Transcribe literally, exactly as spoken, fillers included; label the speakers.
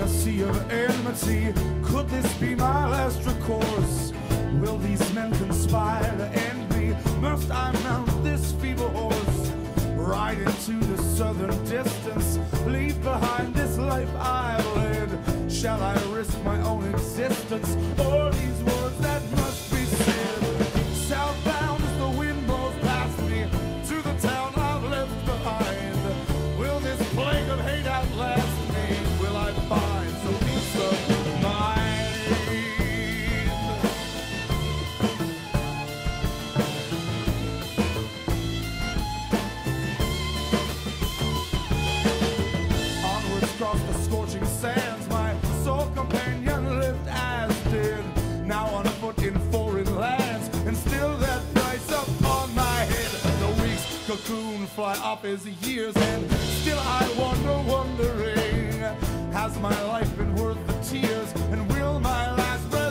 Speaker 1: a sea of enmity. Could this be my last recourse? Will these men conspire to end me? Must I mount this feeble horse? Ride into the southern distance, leave behind this life I've led. Shall I risk my own existence, or these words that must be said? Southbound as the wind blows past me, to the town I've left behind. Will this plague of hate outlast me? Will I find some peace of mind? Across the scorching sands, my sole companion lived as did. Now on foot in foreign lands, and still that price upon my head. The week's cocoon fly off his years, and still I wonder, wondering, has my life been worth the tears? And will my last breath